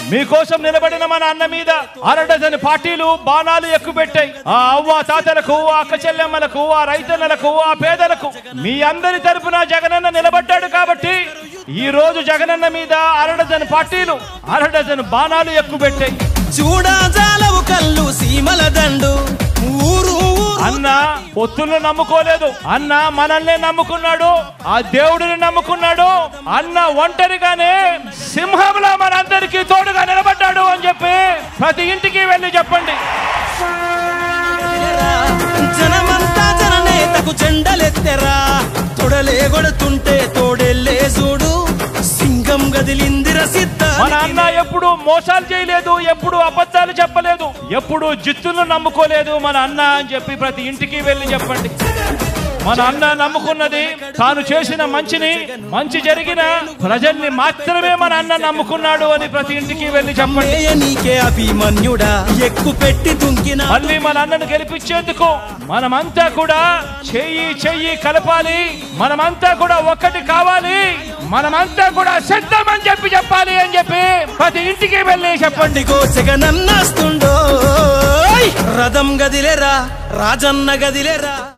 మీకోసం నిలబడిన మన అన్న మీద అరడజన్ పార్టీలు బాణాలు ఎక్కుపెట్టాయి. ఆ అవ్వ తాతలకు, ఆ అక్క చెల్లెమ్మలకు, ఆ రైతన్నలకు, ఆ పేదలకు మీ అందరి తరపున జగనన్న నిలబడ్డాడు. కాబట్టి ఈ రోజు జగనన్న మీద అరడజన్ పార్టీలు అరడజన్ బాణాలు ఎక్కుపెట్టాయి. చూడాజాలవు కళ్ళు సీమల దండు. అన్న పొత్తులను నమ్ముకోలేదు, అన్న మనల్ని నమ్ముకున్నాడు, ఆ దేవుడిని నమ్ముకున్నాడు. అన్న ఒంటరిగానే సింహంలో మనందరికీ తోడుగా నిలబడ్డాడు అని చెప్పి ప్రతి ఇంటికి వెళ్ళి చెప్పండి. జనమంతా జననేతకు జెండలెత్తెరా, తొడలే కొడుతుంటే తోడెల్లే చూడు, సింగం గదిలిందిర సిద్ధ. మన అన్న ఎప్పుడు మోసాలు చేయలేదు, ఎప్పుడు అబద్ధాలు చెప్పలేదు, ఎప్పుడు జిత్తులను నమ్ముకోలేదు మన అన్న అని చెప్పి ప్రతి ఇంటికి వెళ్ళి చెప్పండి. మన అన్న నమ్ముకున్నది తాను చేసిన మంచిని, మంచి జరిగిన ప్రజల్ని మాత్రమే మన అన్న నమ్ముకున్నాడు అని ప్రతి ఇంటికి వెళ్ళి చెప్పండి. మళ్ళీ మన అన్నను గెలిపించేందుకు మనమంతా కూడా చెయ్యి కలపాలి, మనమంతా కూడా ఒక్కటి కావాలి, మనమంతా కూడా సిద్ధమని చెప్పాలి అని చెప్పి ప్రతి ఇంటికి వెళ్ళి చెప్పండి. జగనన్నస్తుండో రథం గదిలేరా, రాజన్న గదిలేరా.